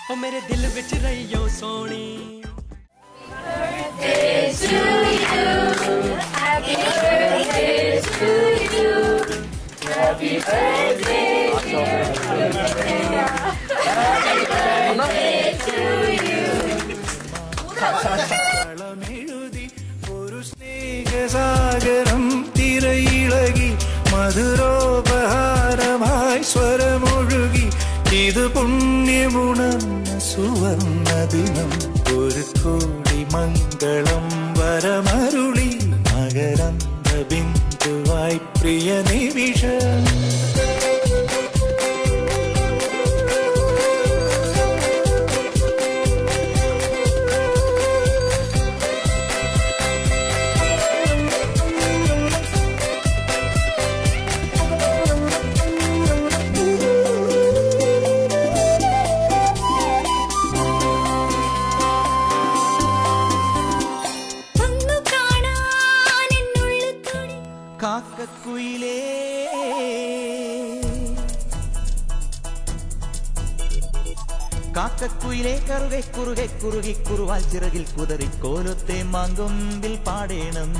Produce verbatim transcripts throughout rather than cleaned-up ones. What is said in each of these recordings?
ओ मेरे दिल विच रहियो Soni Happy birthday to you. Happy birthday dear Priya. Happy birthday to you. കളമെഴുതി ഒരു സ്നേഹസാഗരം തിരയിളകി മധുരോപഹാരമായി സ്വരമൊഴുകി ഇത് പുണ്യമുണർന്ന സുവർണ ദിനം ഒരു കോടി മംഗളം വരമരുളി മകരന്ദ ബിന്ദുവായി പ്രിയ നിമിഷം കാക്കക്കുയിലേ കാക്കക്കുയിലേ കറുകെ കുറുകെ കുറുകി കുറുവാൽ ചിറകിൽ കുതറി കോലത്തെ മാങ്കൊമ്പിൽ പാടേണം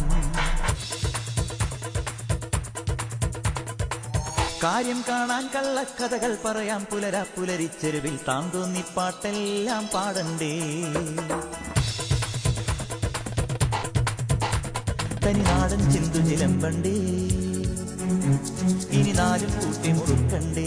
കാര്യം കാണാൻ കള്ളക്കഥകൾ പറയാം പുലരാ പുലരിച്ചെരുവിൽ താന്തോന്നി പാട്ടെല്ലാം പാടണ്ടേ തനിനാടൻ ചിന്തു ചിലമ്പണ്ടേ ഇനി നാലും കൂട്ടി മുറുക്കണ്ടേ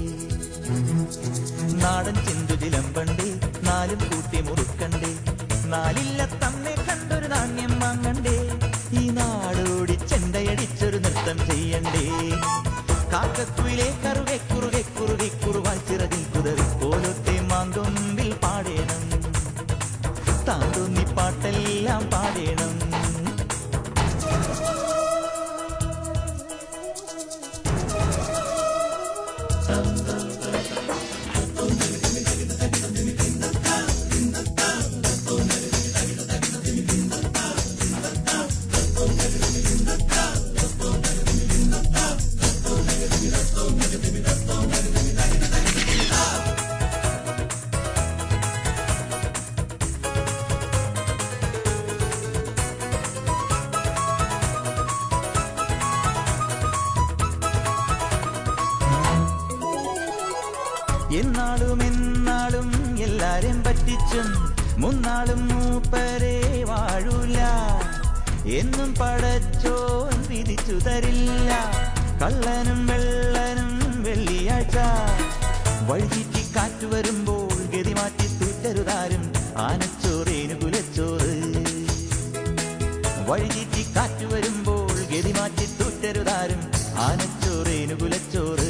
നാടൻ ചിന്തു ചിലമ്പണ്ടേ നാലും കൂട്ടി മുറുക്കണ്ടേ നാലില്ല തമ്മെ കണ്ടൊരു നാണ്യം വാങ്ങണ്ടേ ഈ നാടോടി ചെണ്ടയടിച്ചൊരു നൃത്തം ചെയ്യണ്ടേ കാക്കക്കുയിലേ കറുകെ കുറുകെ കുറുകി കുറുവാൽ ചിറകിൽ കുതറി കോലത്തെ മാങ്കൊമ്പിൽ പാടേണം താന്തോന്നി പാട്ടെല്ലാം പാടേണം എന്നാളും എന്നാളും എല്ലാരെയും പറ്റിച്ചും മുന്നാളും മൂപ്പരെ വാഴൂല എന്നും പടച്ചോൻ വിധിച്ചു തരില്ല കള്ളനും വെള്ളനും വെള്ളിയാഴ്ച വഴിചീറ്റി കാറ്റു വരുമ്പോൾ ഗതി മാറ്റി തൂറ്റരുതാരും ആനച്ചോറേനു കുലച്ചോറ് വഴിചീറ്റി കാറ്റു വരുമ്പോൾ ഗതി മാറ്റി തൂറ്റരുതാരും ആനച്ചോറേനു കുലച്ചോറ്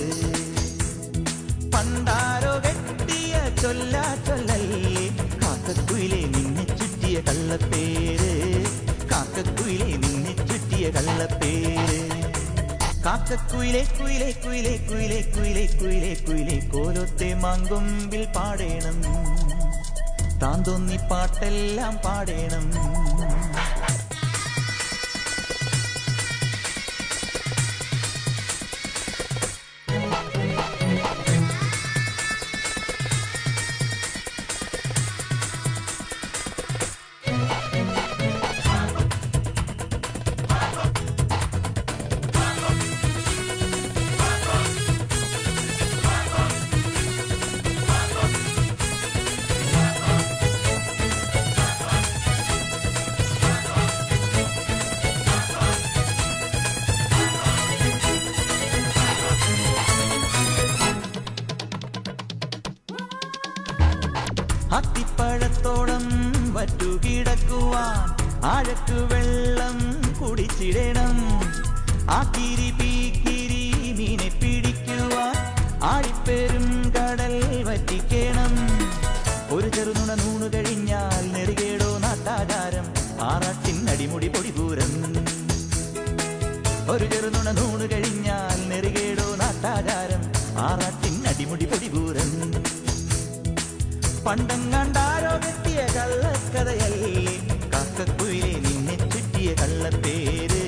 പണ്ടാരോ കെട്ടിയ ചൊല്ലാ ചൊല്ലല്ലേ കാക്കക്കുയിലെ നിന്നെ ചുറ്റിയ കള്ളപ്പേര് കാക്കക്കുയിലെ നിന്നെ ചുറ്റിയ കള്ളപ്പേര് കാക്കക്കുയിലെ കുയിലെ കുയിലെ കുയിലെ കുയിലെ കുയിലെ കുയിലെ കോലത്തെ മാങ്കൊമ്പിൽ പാടേണം താന്തോന്നി പാട്ടെല്ലാം പാടേണം അത്തിപ്പഴത്തോളം വറ്റുകിടക്കുവാൻ ആഴക്കു വെള്ളം കുടിച്ചിടണം ആ കിരി പീക്കിരി മീനെ പിടിക്കുവാൻ ആഴിപ്പെരും കടൽ വറ്റിക്കണം ഒരു ചെറുനുണ നൂണു കഴിഞ്ഞാൽ നെറുകേടോ നാട്ടാചാരം ആറാട്ടിൻ അടിമുടി പൊടിപൂരം ഒരു ചെറുനുണ നൂണു കഴിഞ്ഞാൽ നെറുകേടോ നാട്ടാചാരം ആറാട്ടിൻ അടിമുടി പൊടിപൂരം പണ്ടങ്ങാണ്ടാരോ കെട്ടിയ കള്ളക്കഥയല്ലേ കാക്കക്കുയിലെ നിന്നെ ചുറ്റിയ കള്ളപ്പേര്